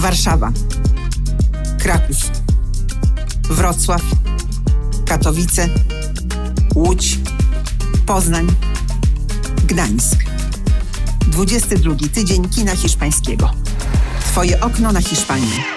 Warszawa, Kraków, Wrocław, Katowice, Łódź, Poznań, Gdańsk. 22 tydzień kina hiszpańskiego. Twoje okno na Hiszpanię.